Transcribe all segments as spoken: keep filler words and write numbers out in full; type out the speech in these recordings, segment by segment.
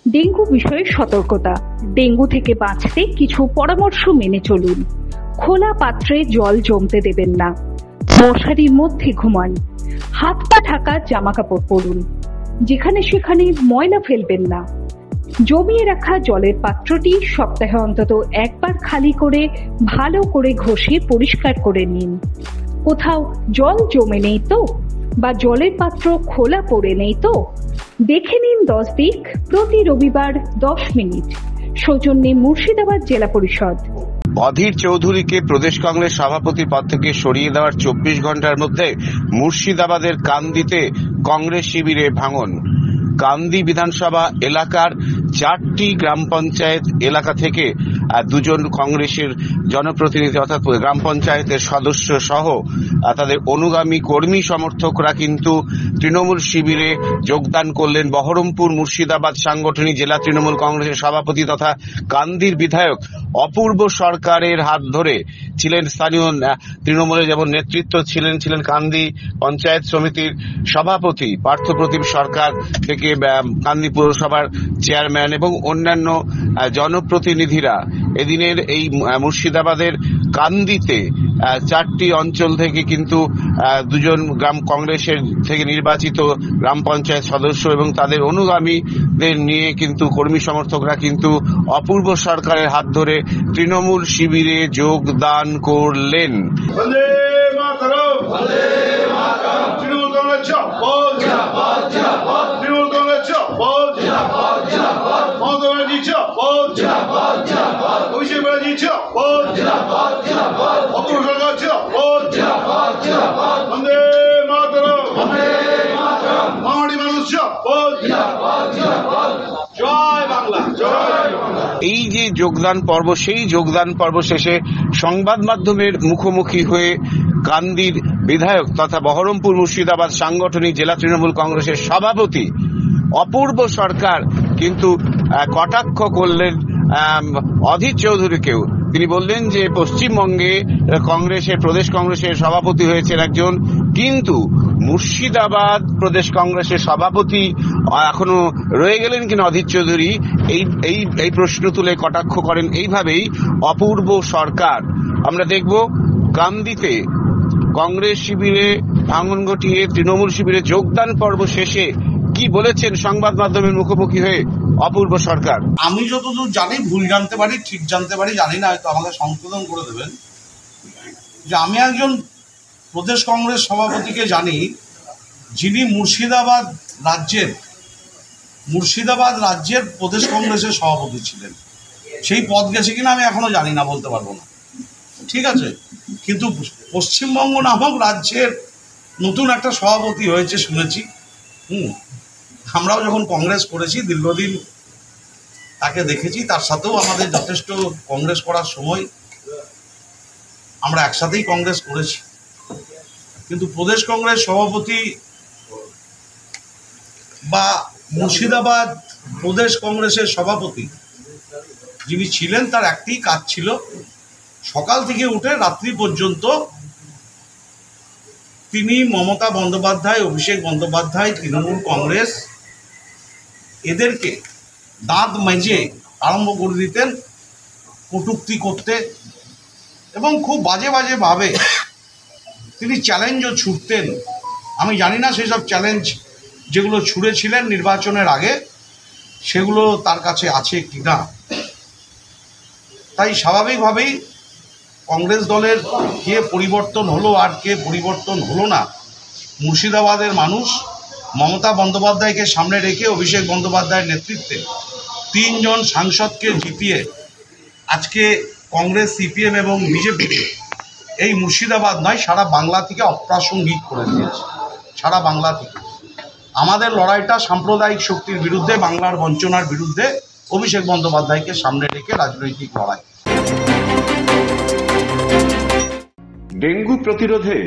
Dengue বিষয়ে সতর্কতা। Dengue থেকে বাঁচতে কিছু পরামর্শ মেনে চলুন। খোলা পাত্রে জল জমতে দেবেন না। মশারির মধ্যে ঘুমান। হাত পা ঢাকা জামা কাপড় পরুন। যেখানে সেখানে ময়লা ফেলবেন না। জমিয়ে রাখা জলের পাত্রটি সপ্তাহে অন্তত একবার খালি করে ভালো করে ঘষে পরিষ্কার করে নিন। কোথাও জল জমে নেই তো, বা জলের পাত্র খোলা পড়ে নেই তো? দেখে নিন দশ দিক, প্রতি রবিবার দশ মিনিট। সৌজন্যে মুর্শিদাবাদ জেলা পরিষদ। অধীর চৌধুরীকে প্রদেশ কংগ্রেস সভাপতির পদ থেকে সরিয়ে দেওয়ার চব্বিশ ঘন্টার মধ্যে মুর্শিদাবাদের কান্দিতে কংগ্রেস শিবিরে ভাঙন। কান্দি বিধানসভা এলাকার চারটি গ্রাম পঞ্চায়েত এলাকা থেকে দুজন কংগ্রেসের জনপ্রতিনিধি অর্থাৎ গ্রাম পঞ্চায়েতের সদস্য সহ তাদের অনুগামী কর্মী সমর্থকরা কিন্তু তৃণমূল শিবিরে যোগদান করলেন। বহরমপুর মুর্শিদাবাদ সাংগঠনিক জেলা তৃণমূল কংগ্রেসের সভাপতি তথা কান্দির বিধায়ক অপূর্ব সরকারের হাত ধরে ছিলেন স্থানীয় তৃণমূলের যেমন নেতৃত্ব ছিলেন ছিলেন কান্দি পঞ্চায়েত সমিতির সভাপতি পার্থপ্রতিম সরকার থেকে কান্দি পৌরসভার চেয়ারম্যান এবং অন্যান্য জনপ্রতিনিধিরা এদিনের এই মুর্শিদাবাদের কান্দিতে চারটি অঞ্চল থেকে কিন্তু দুজন গ্রাম কংগ্রেসের থেকে নির্বাচিত গ্রাম পঞ্চায়েত সদস্য এবং তাদের অনুগামীদের নিয়ে কিন্তু কর্মী সমর্থকরা কিন্তু অপূর্ব সরকারের হাত ধরে তৃণমূল শিবিরে যোগদান করলেন। এই যে যোগদান পর্ব, সেই যোগদান পর্ব শেষে সংবাদ মাধ্যমের মুখোমুখি হয়ে কান্দির বিধায়ক তথা বহরমপুর মুর্শিদাবাদ সাংগঠনিক জেলা তৃণমূল কংগ্রেসের সভাপতি অপূর্ব সরকার কিন্তু কটাক্ষ করলেন অধীর চৌধুরীকেও। তিনি বললেন যে পশ্চিমবঙ্গে কংগ্রেসের প্রদেশ কংগ্রেসের সভাপতি হয়েছেন একজন, কিন্তু মুর্শিদাবাদ প্রদেশ কংগ্রেসের সভাপতি এখনো রয়ে গেলেন কিনা অধীর চৌধুরী, এই এই এই প্রশ্ন তুলে কটাক্ষ করেন এইভাবেই অপূর্ব সরকার। আমরা দেখব কান্দিতে কংগ্রেস শিবিরে ভাঙন ঘটিয়ে তৃণমূল শিবিরে যোগদান পর্ব শেষে কি বলেছেন সংবাদ মাধ্যমের মুখোমুখি হয়ে অপূর্ব সরকার। আমি যতদূর জানি, ভুল জানতে পারি, ঠিক জানতে পারি, জানি না, হয়তো আমাকে সংশোধন করে দেবেন, যে আমি একজন প্রদেশ কংগ্রেস সভাপতিকে জানি যিনি মুর্শিদাবাদ রাজ্যের মুর্শিদাবাদ রাজ্যের প্রদেশ কংগ্রেসের সভাপতি ছিলেন। সেই পদ গেছে কিনা আমি এখনো জানি না, বলতে পারবো না, ঠিক আছে। কিন্তু পশ্চিমবঙ্গ নামক রাজ্যের নতুন একটা সভাপতি হয়েছে শুনেছি। হুম আমরাও যখন কংগ্রেস করেছি দীর্ঘদিন তাকে দেখেছি, তার সাথেও আমাদের যথেষ্ট কংগ্রেস করার সময় আমরা একসাথেই কংগ্রেস করেছি। কিন্তু প্রদেশ কংগ্রেস সভাপতি বা মুর্শিদাবাদ প্রদেশ কংগ্রেসের সভাপতি যিনি ছিলেন, তার একটি কাজ ছিল, সকাল থেকে উঠে রাত্রি পর্যন্ত তিনি মমতা বন্দ্যোপাধ্যায়, অভিষেক বন্দ্যোপাধ্যায়, তৃণমূল কংগ্রেস এদেরকে দাঁত মেজে আরম্ভ করে দিতেন কটূক্তি করতে, এবং খুব বাজে বাজে ভাবে তিনি চ্যালেঞ্জও ছুটতেন। আমি জানি না সেসব চ্যালেঞ্জ যেগুলো ছুড়েছিলেন নির্বাচনের আগে সেগুলো তার কাছে আছে কি না। তাই স্বাভাবিকভাবেই কংগ্রেস দলের কে পরিবর্তন হলো আর কে পরিবর্তন হলো না, মুর্শিদাবাদের মানুষ মমতা বন্দ্যোপাধ্যায়কে সামনে রেখে অভিষেক বন্দ্যোপাধ্যায়ের নেতৃত্বে তিনজন সাংসদকে জিতিয়ে আজকে কংগ্রেস, সিপিএম এবং বিজেপিকে এই মুর্শিদাবাদ নয় সারা বাংলা থেকে অপ্রাসঙ্গিক করে দিয়েছে। সারা বাংলা থেকে আমাদের লড়াইটা সাম্প্রদায়িক শক্তির বিরুদ্ধে, বাংলার বঞ্চনার বিরুদ্ধে, অভিষেক বন্দ্যোপাধ্যায়কে সামনে রেখে রাজনৈতিক লড়াই। ডেঙ্গু প্রতিরোধে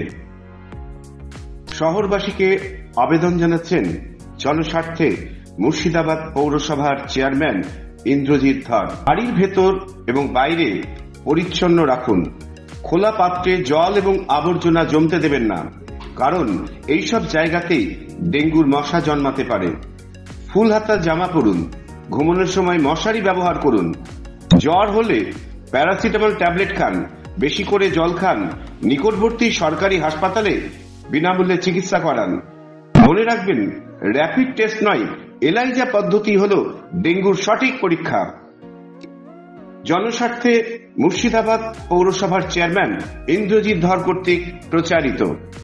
শহরবাসীকে আবেদন জানাচ্ছেন জনস্বার্থে মুর্শিদাবাদ পৌরসভার চেয়ারম্যান ইন্দ্রজিৎ ধর। বাড়ির ভেতর এবং বাইরে পরিচ্ছন্ন রাখুন। খোলা পাত্রে জল এবং আবর্জনা জমতে দেবেন না, কারণ এইসব জায়গাতেই ডেঙ্গুর মশা জন্মাতে পারে। ফুল হাতা জামা পরুন। ঘুমানোর সময় মশারি ব্যবহার করুন। জ্বর হলে প্যারাসিটামল ট্যাবলেট খান, বেশি করে জল খান, নিকটবর্তী সরকারি হাসপাতালে বিনামূল্যে চিকিৎসা করান। মনে রাখবেন, র্যাপিড টেস্ট নয়, এলাইজা পদ্ধতি হল ডেঙ্গুর সঠিক পরীক্ষা। জনস্বার্থে মুর্শিদাবাদ পৌরসভার চেয়ারম্যান ইন্দ্রজিৎ ধর কর্তৃক প্রচারিত।